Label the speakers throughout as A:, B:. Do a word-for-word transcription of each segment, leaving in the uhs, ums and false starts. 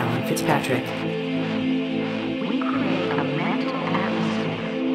A: Alan Fitzpatrick.
B: We create a mental atmosphere.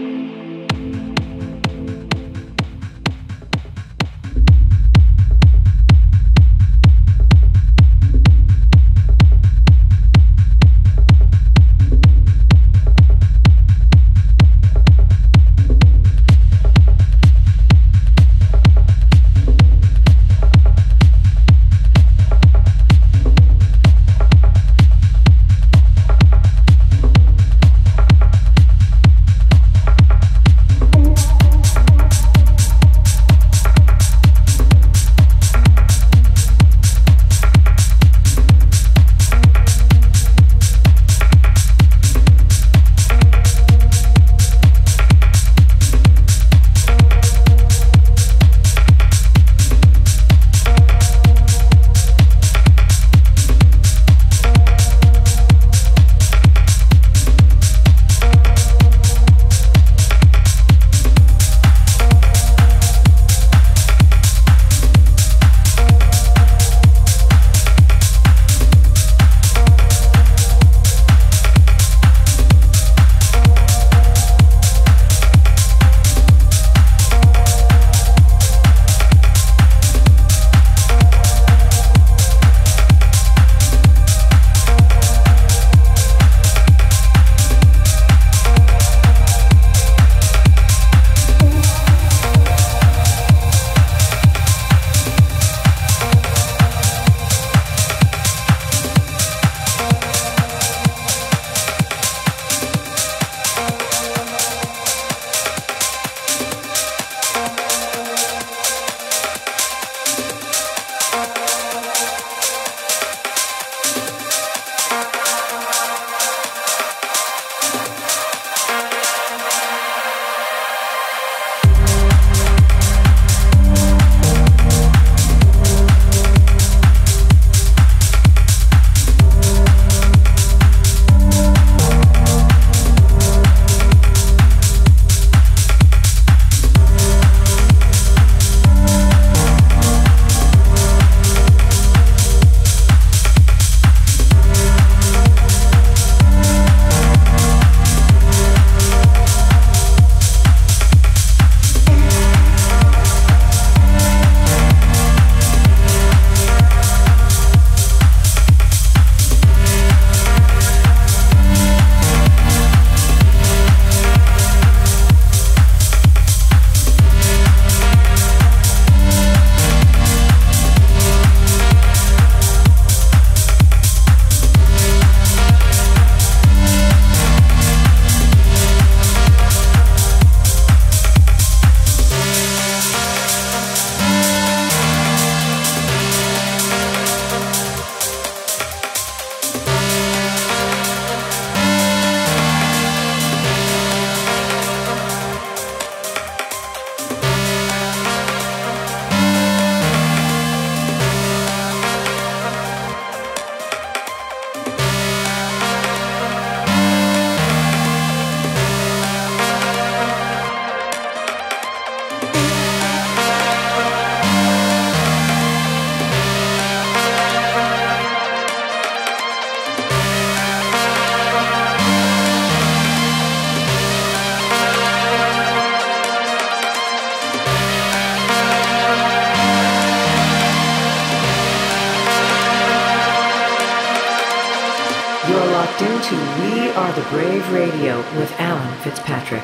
A: To We Are the Brave Radio with Alan Fitzpatrick.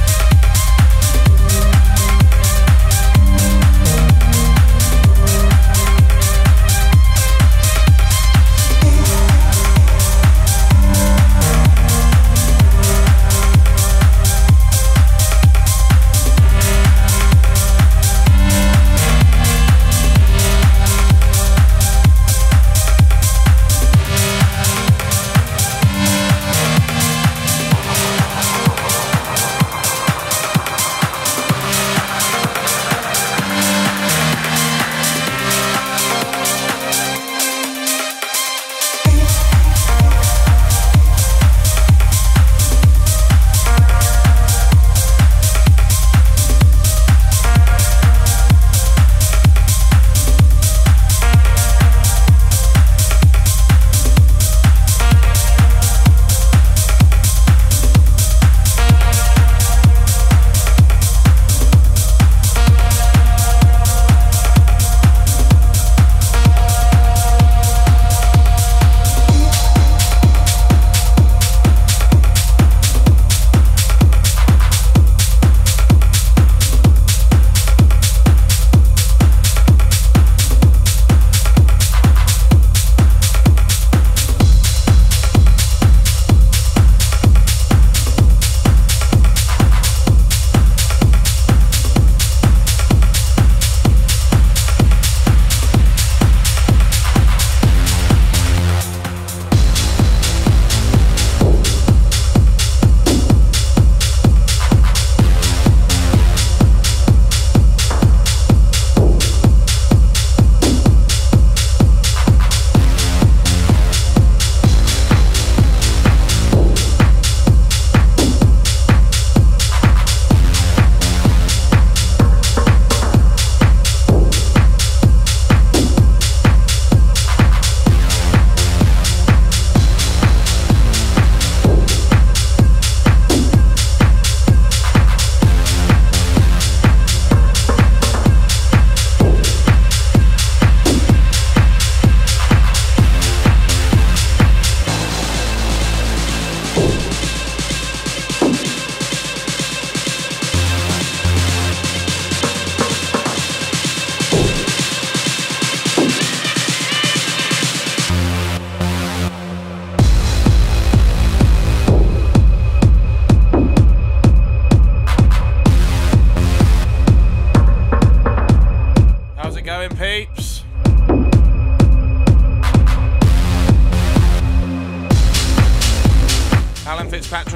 C: We'll be right back.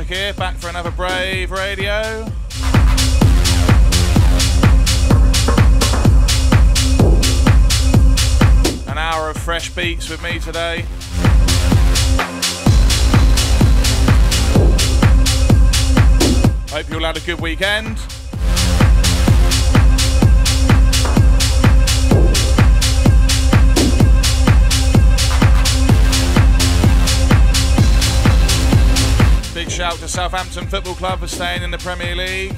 C: here, back for another Brave Radio. An hour of fresh beats with me today. Hope you all had a good weekend. Big shout to Southampton Football Club for staying in the Premier League.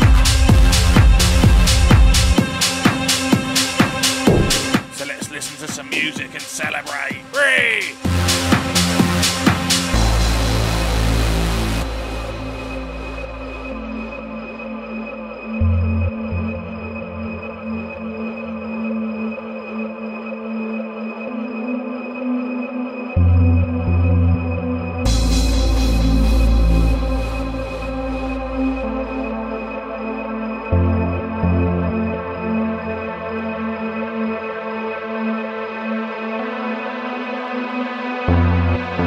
C: So let's listen to some music and celebrate. Three!
B: Thank you.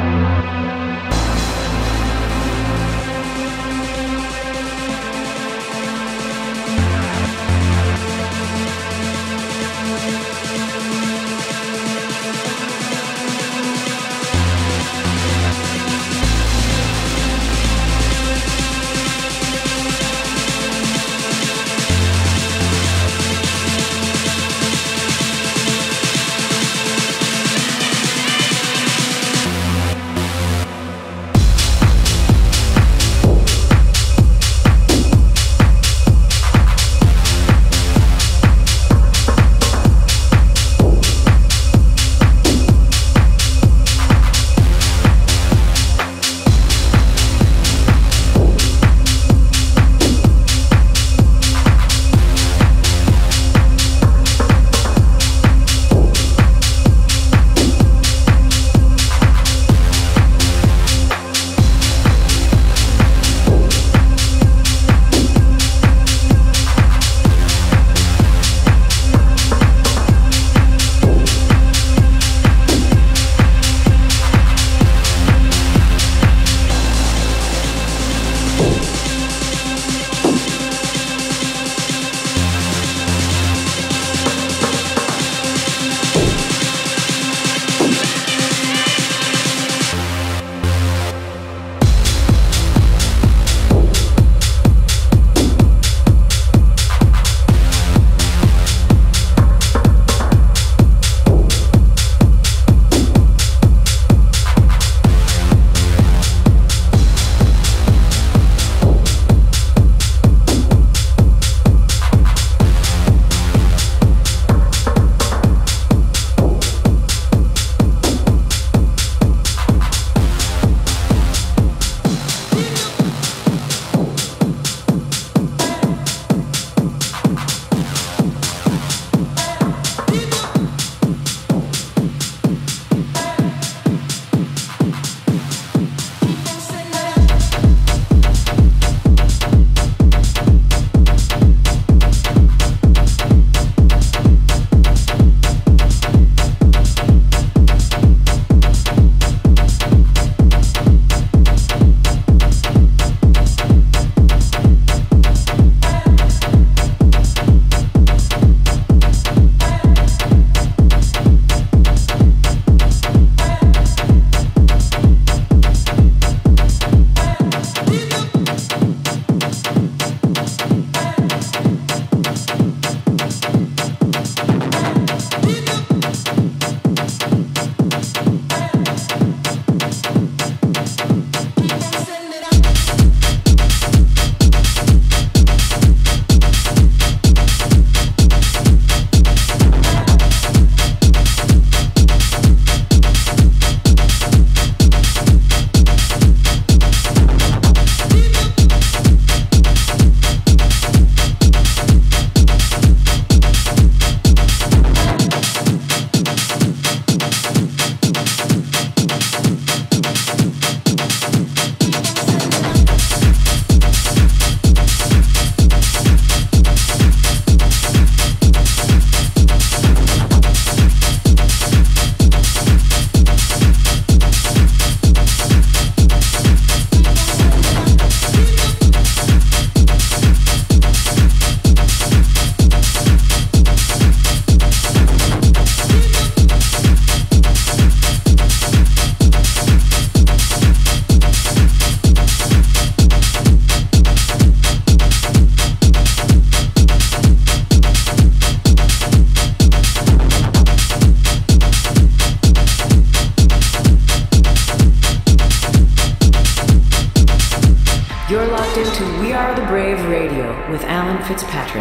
A: Radio with Alan Fitzpatrick.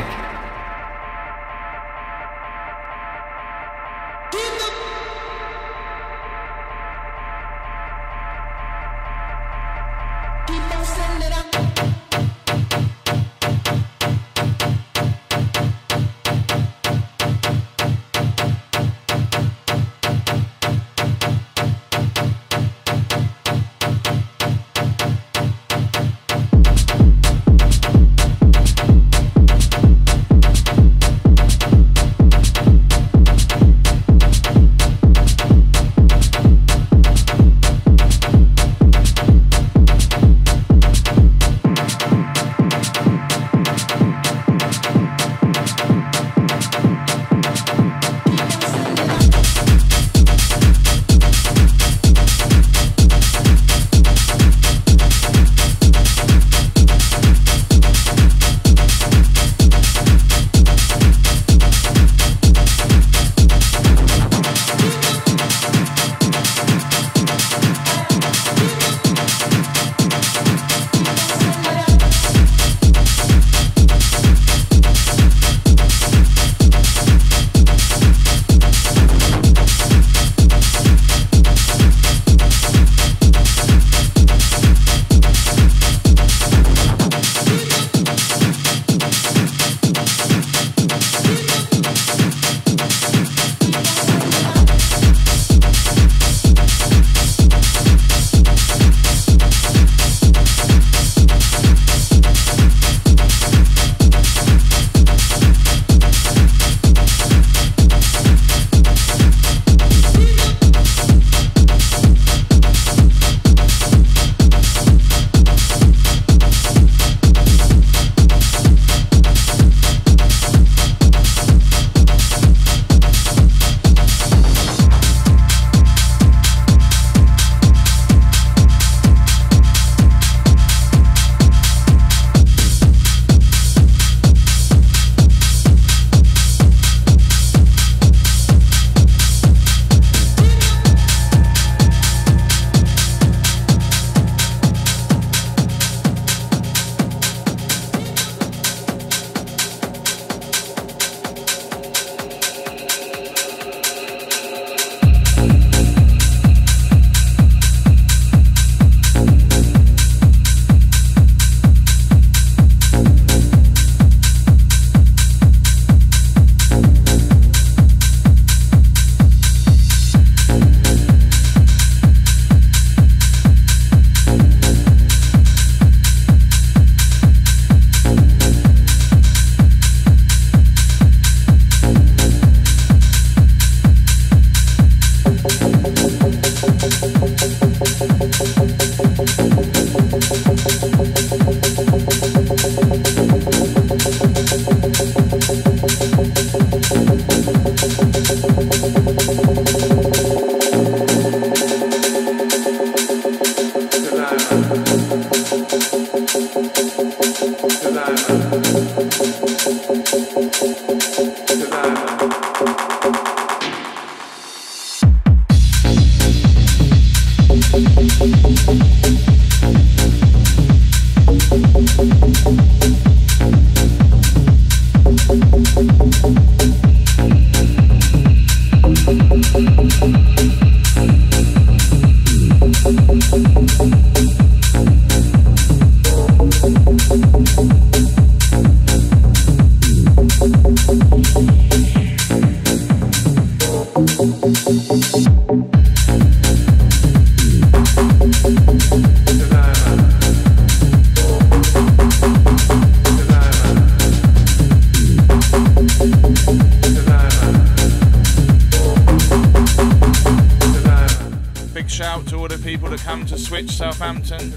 C: Switch Southampton,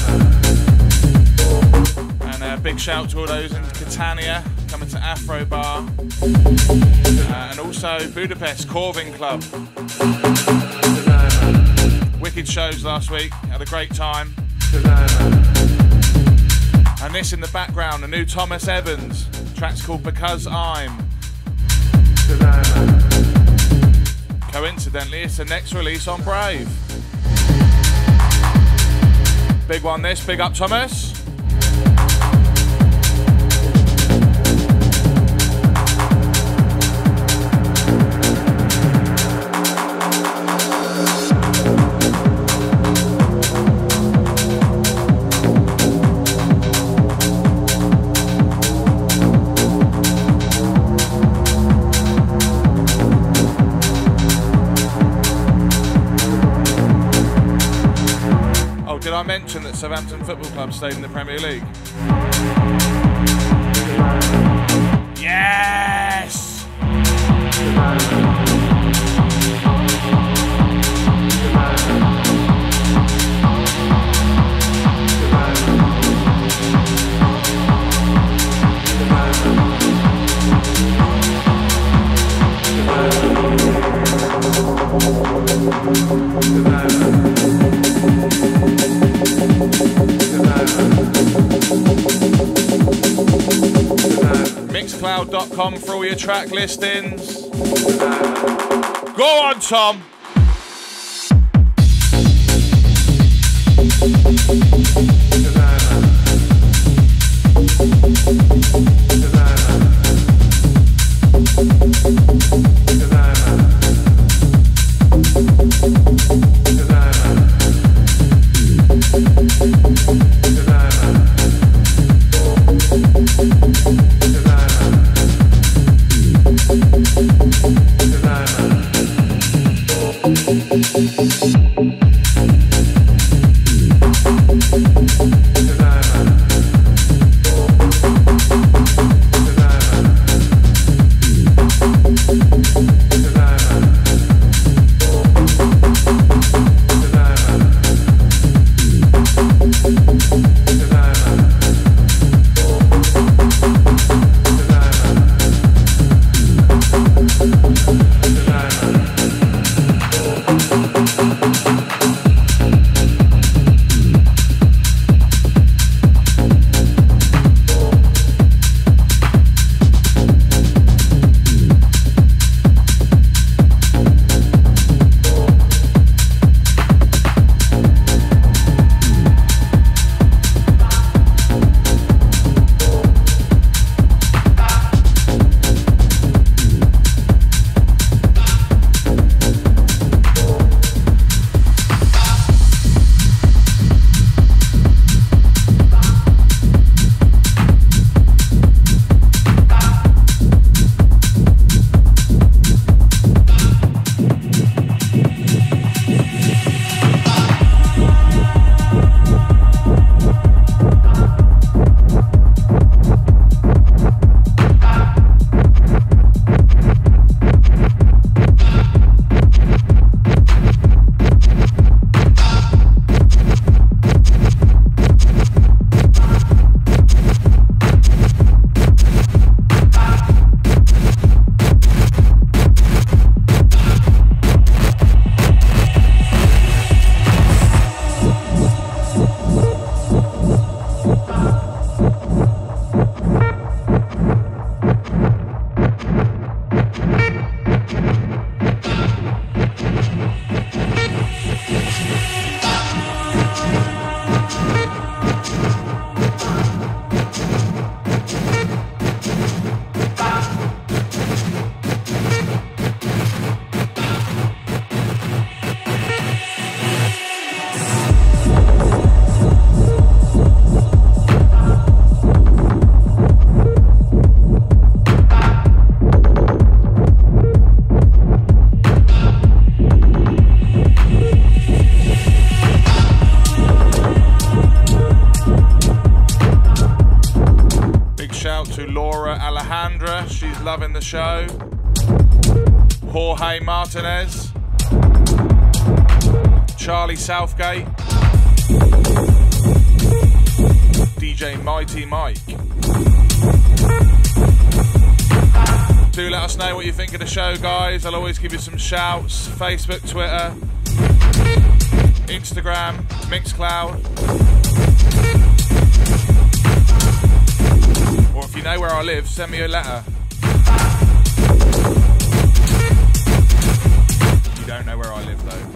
C: and a big shout to all those in Catania coming to Afro Bar, uh, and also Budapest Corvin Club. Wicked shows last week, had a great time. And this in the background, the new Thomas Evans, track's called Because I'm. Coincidentally, it's the next release on Brave. Big one this, big up Thomas. Southampton Football Club stayed in the Premier League? Yes! mixcloud dot com for all your track listings. Go on, Tom. She's loving the show. Jorge Martinez, Charlie Southgate, D J Mighty Mike. Do let us know what you think of the show, guys. I'll always give you some shouts. Facebook, Twitter, Instagram, Mixcloud. Or if you know where I live, send me a letter. You don't know where I live though.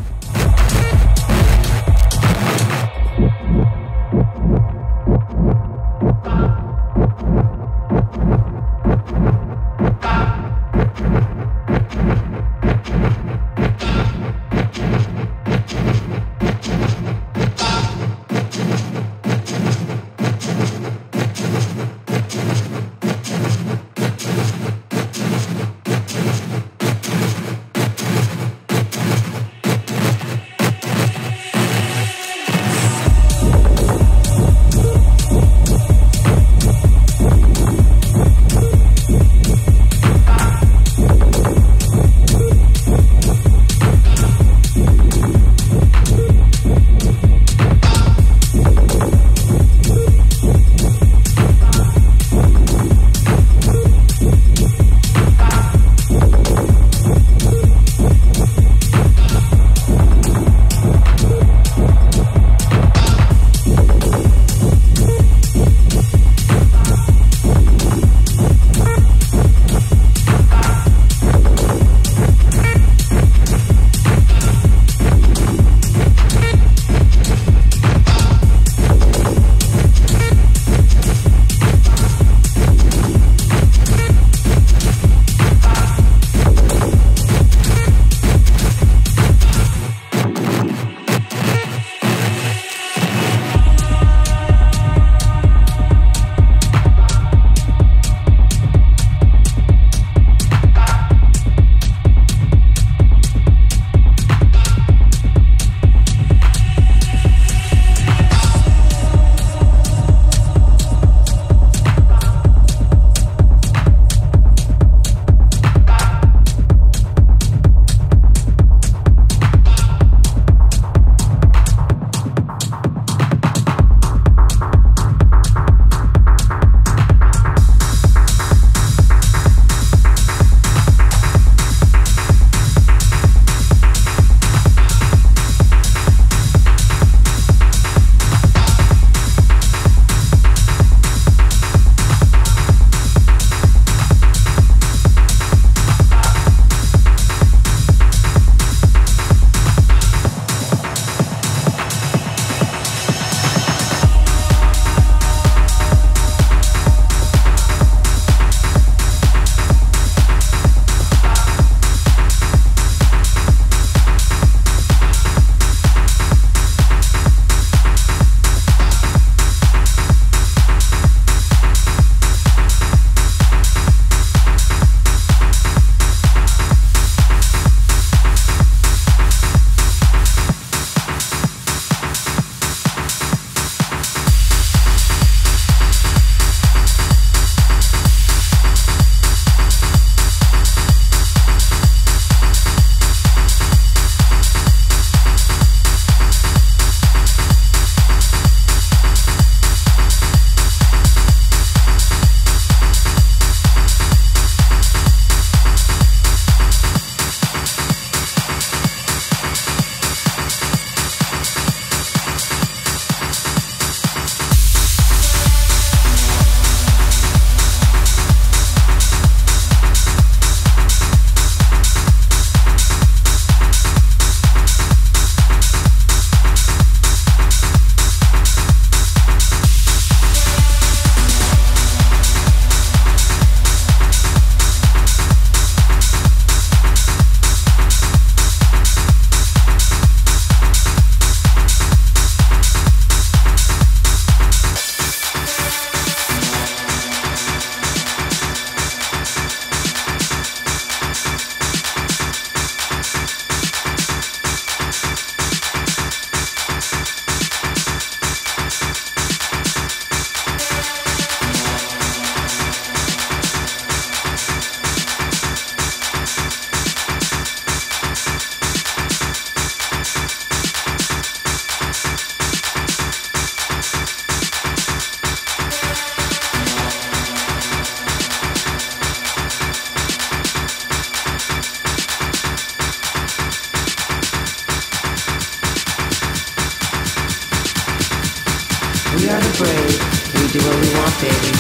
A: do what we want, baby.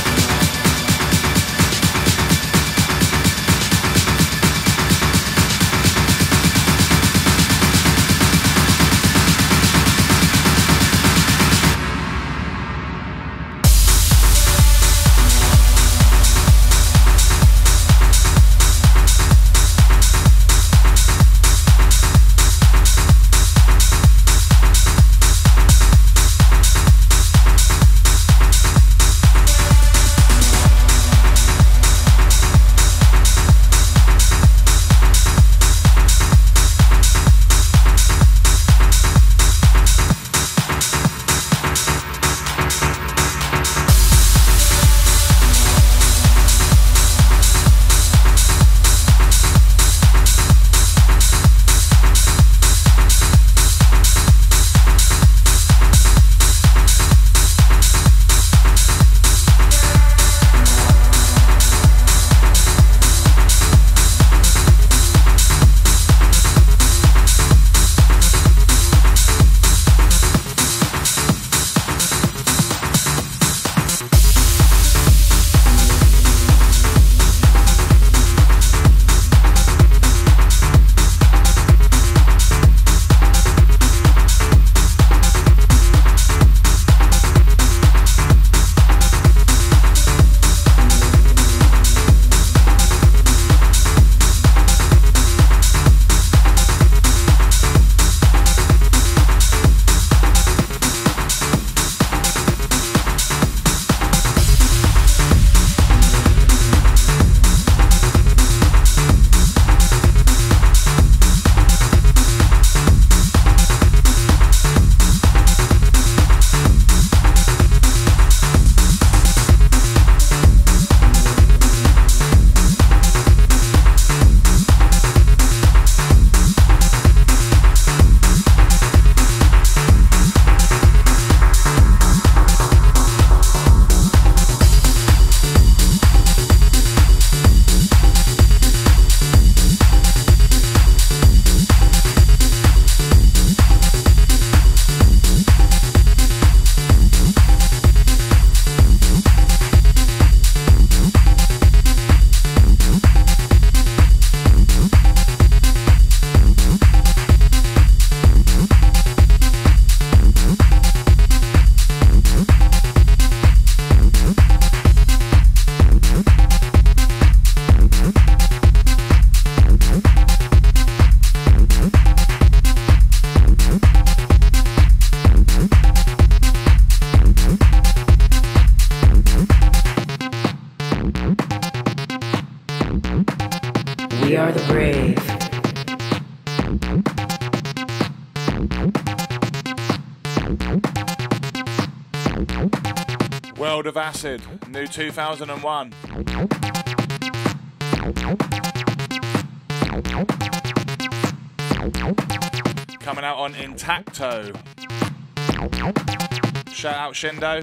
A: We are the brave.
C: World of Acid, new two thousand one. Coming out on Intacto. Shout out Shindo.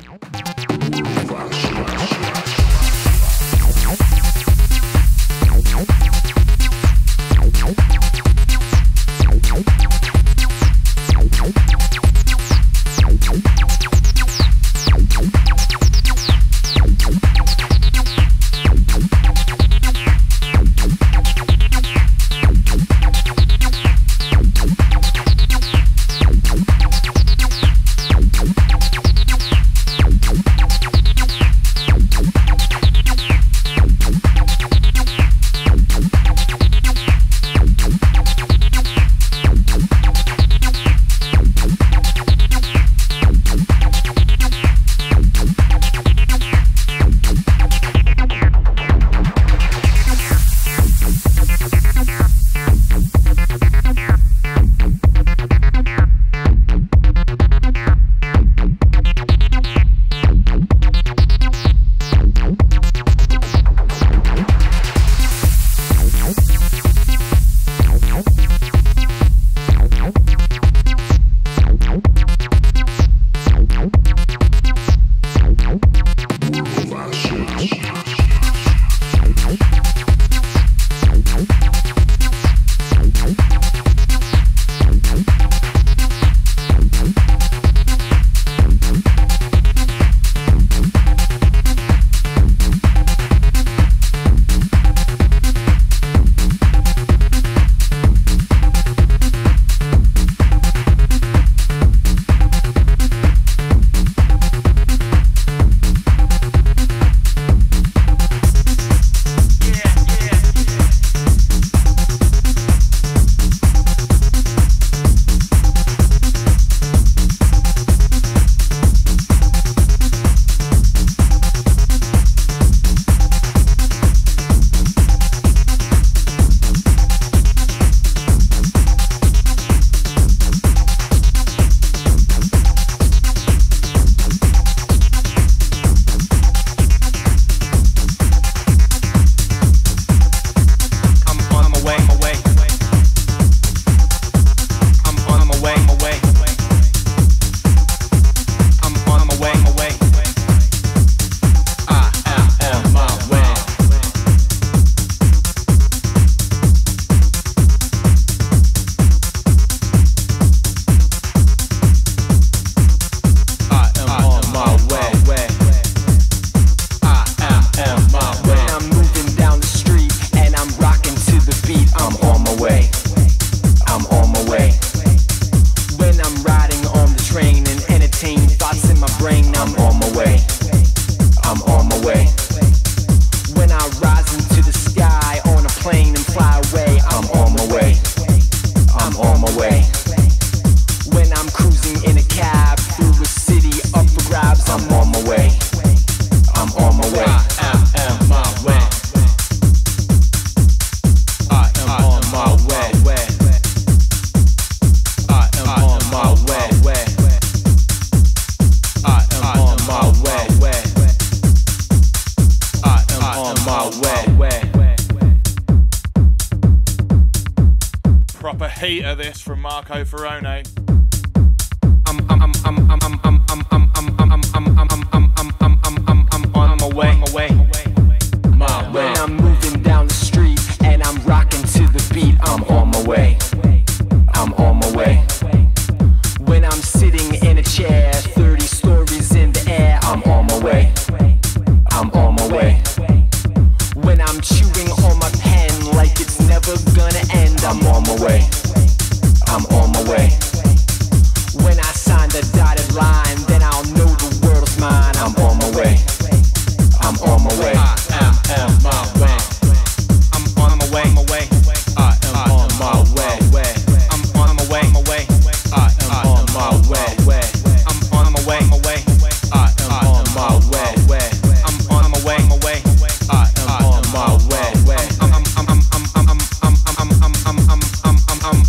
C: Proper heat of this from Marco Ferrone.
D: I'm I'm I'm I'm I'm I'm I'm I'm I'm I'm I'm I'm I'm I'm I'm on my way, my way, my way. When I'm moving down the street and I'm rocking to the beat, I'm on my way. I'm on my way. When I'm sitting in a chair, thirty stories in the air, I'm on my way. I'm on my way. When I'm chewing on my pen like it's never gonna end, I'm on my way. I'm on my way. When I sign the dotted line, then I'll know the world's mine. I'm on my way. I'm on my way. I am on my way. I'm on my way. My way. I am on my way. I'm on my way. My way. I am on my way. I'm on my way. My way. I am on my way. I'm on my way. My way. I am on my way. I'm I'm I'm I'm I'm I'm I'm I'm I'm I'm I'm I'm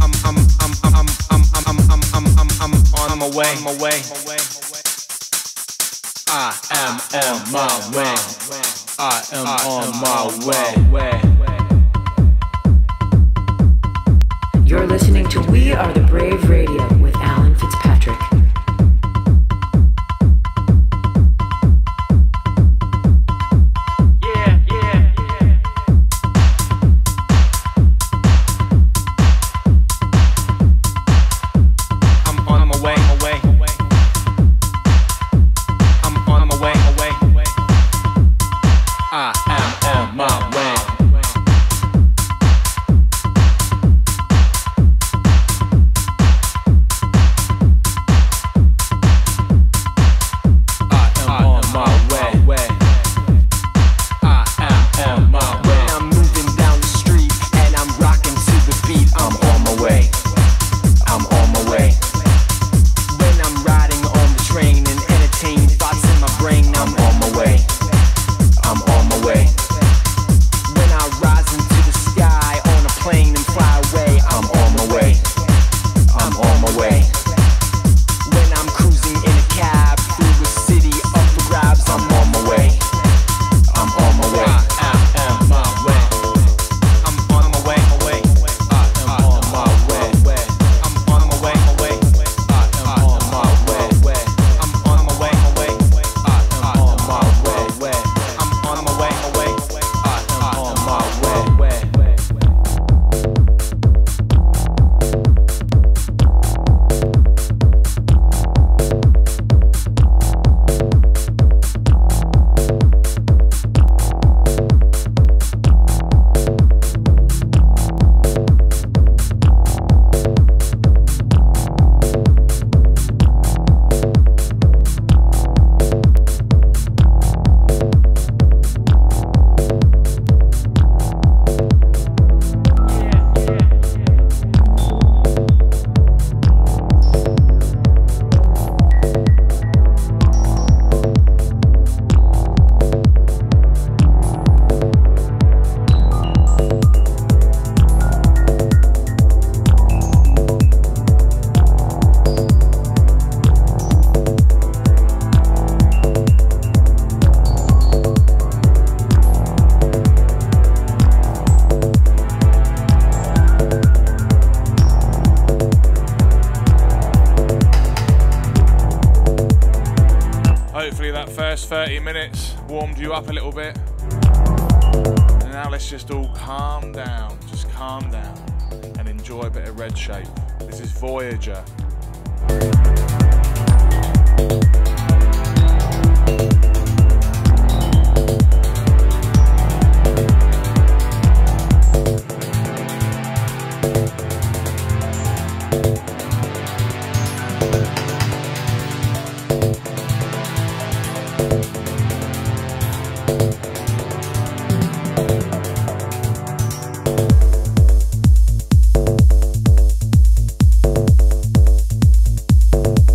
D: I'm I'm way, my way. I am on my way. I am on my way.
A: You're listening to We Are the Brave Radio with Alan Fitzpatrick.
D: Yeah, yeah, yeah. I'm on my way, my way. I'm on my way, my way. I am on my way.
C: thirty minutes warmed you up a little bit, and now let's just all calm down, just calm down and enjoy a bit of Red Shape. This is Voyager.
D: We'll be right back.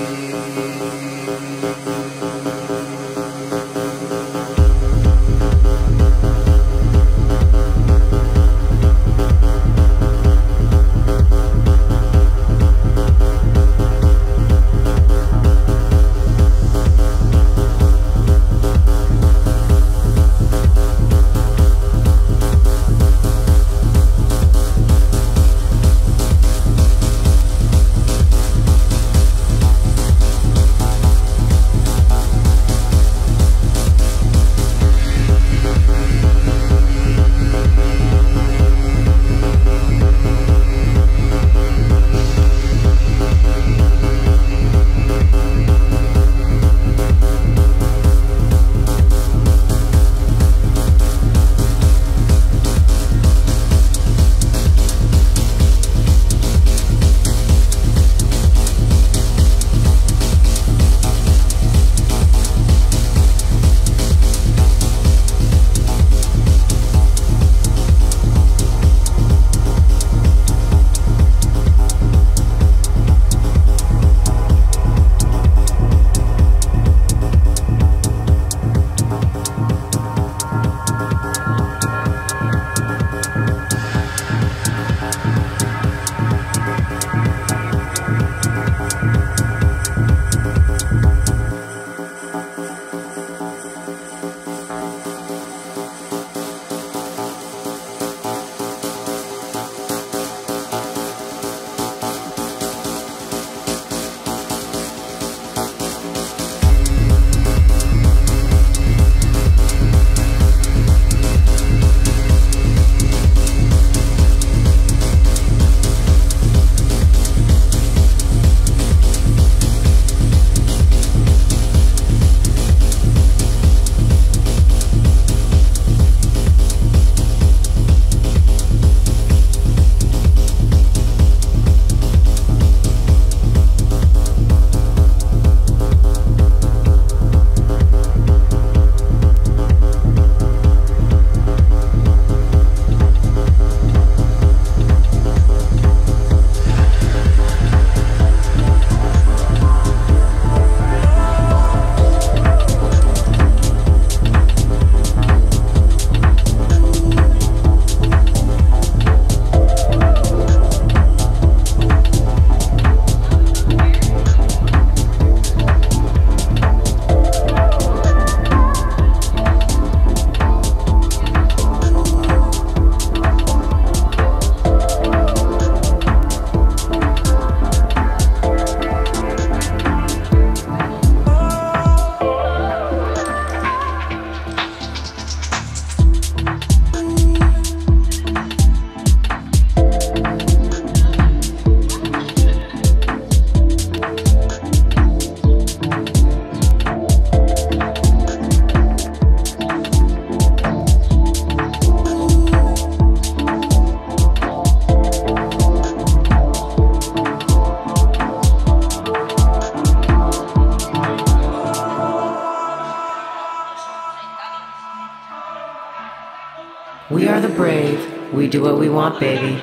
A: We are the brave. We do what we want, baby.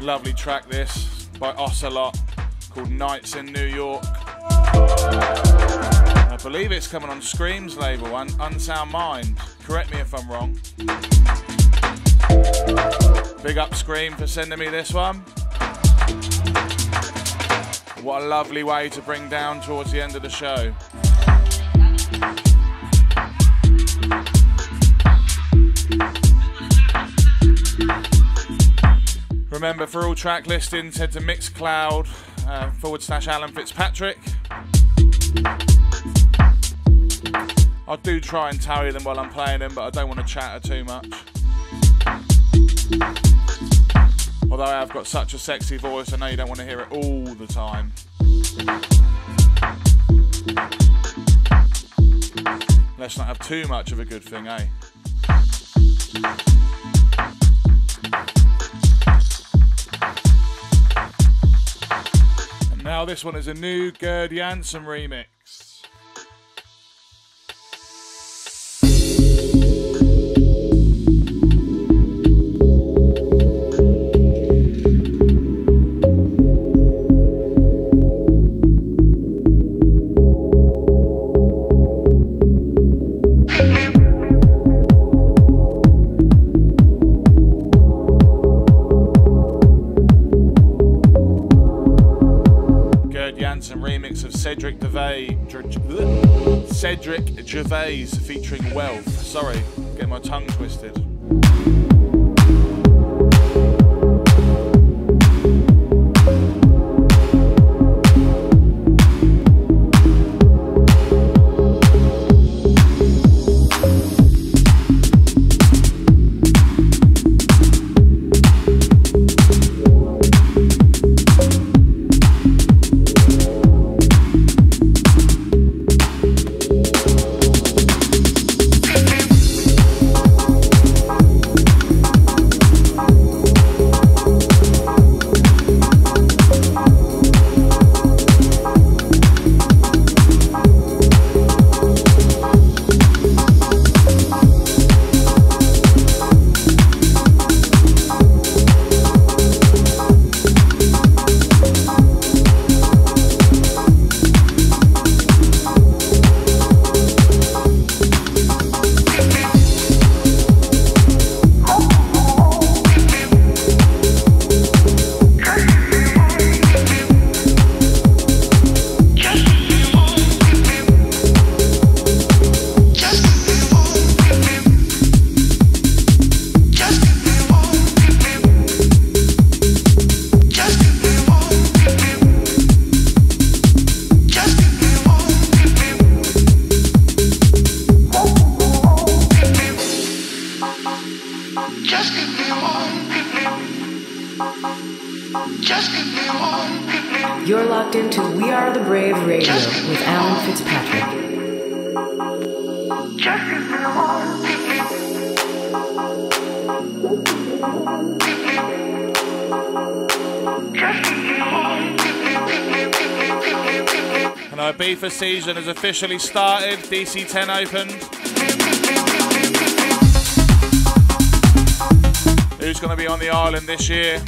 C: Lovely track this by Ocelot called Nights in New York. I believe it's coming on Scream's label, Un Unsound Mind. Correct me if I'm wrong. Big up Scream for sending me this one. What a lovely way to bring down towards the end of the show. Remember, for all track listings, head to Mixcloud uh, forward slash Alan Fitzpatrick. I do try and tally them while I'm playing them, but I don't want to chatter too much. Although I have got such a sexy voice, I know you don't want to hear it all the time. Let's not have too much of a good thing, eh? And now this one is a new Gerd Janson remix. Remix of Cedric Gervais, Cedric Gervais featuring Wealth. Sorry, getting my tongue twisted.
A: You're locked into We Are the Brave Radio with Alan Fitzpatrick.
C: And our Ibiza season has officially started. D C ten opened. Who's going to be on the island this year?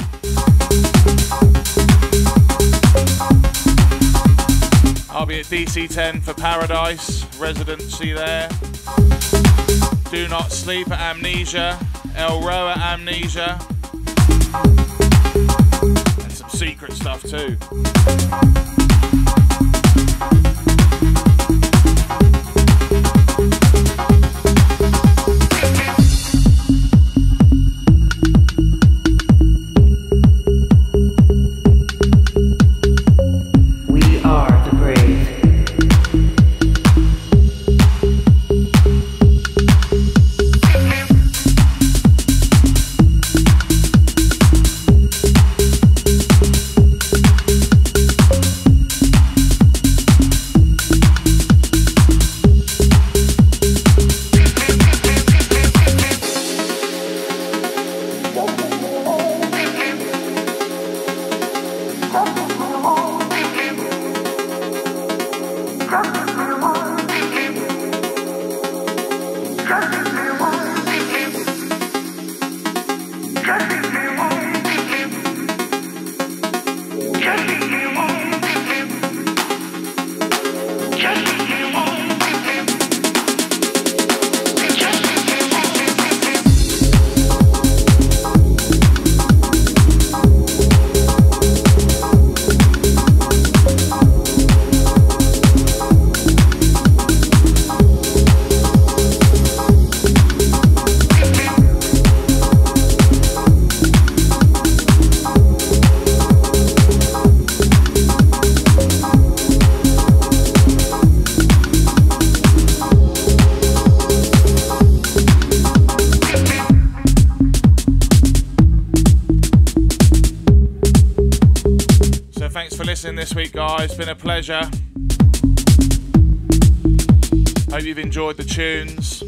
C: I'll be at D C ten for Paradise, residency there. Do Not Sleep at Amnesia, El Roa at Amnesia. And some secret stuff too. listening this week, guys. It's been a pleasure. Hope you've enjoyed the tunes.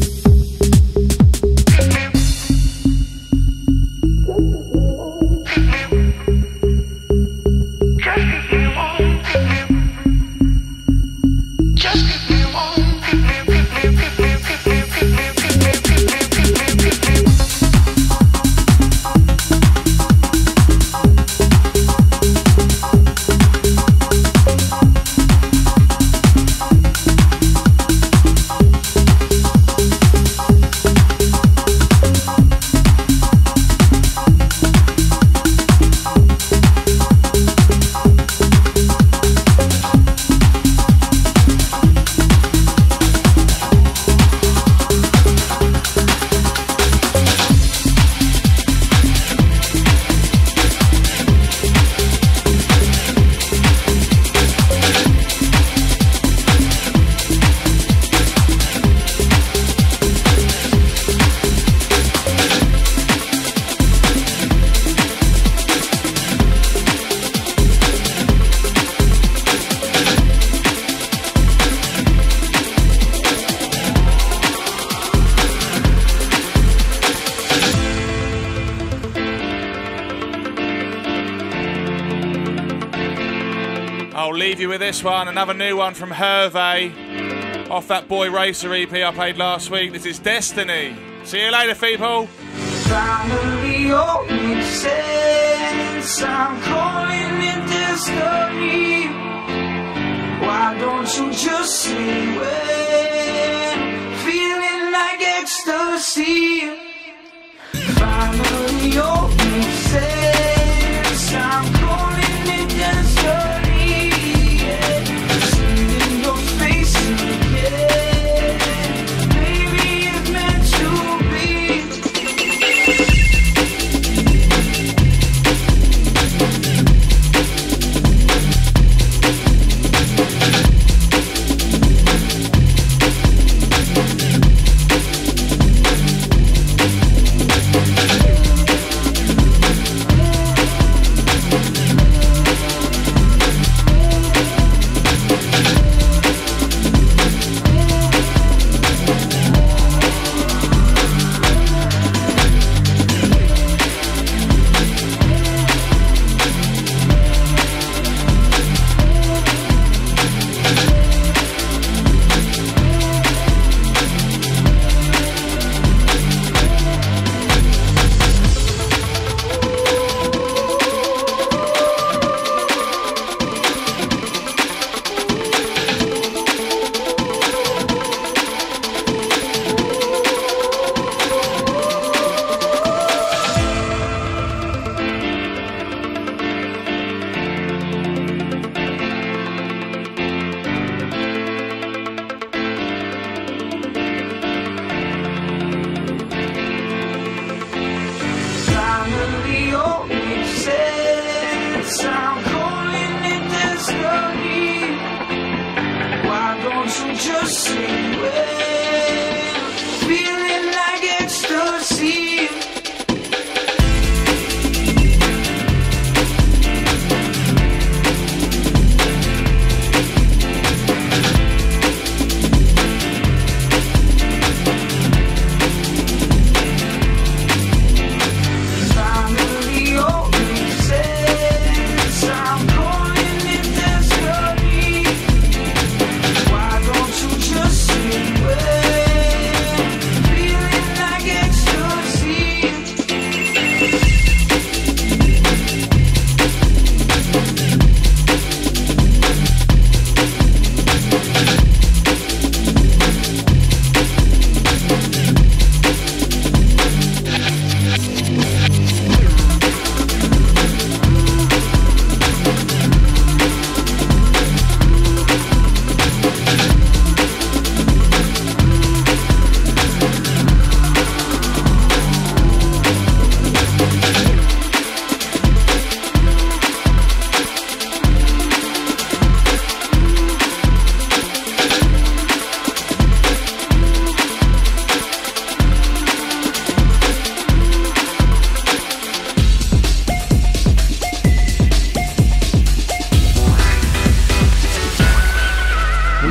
C: With this one, another new one from Hervé off that Boy Racer E P I played last week. This is Destiny. See you later, people.
E: Finally, all makes sense. I'm calling it destiny. Why don't you just say when? Feeling like ecstasy. Finally, all makes sense. I'm calling it destiny.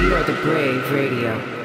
A: We are the Brave Radio.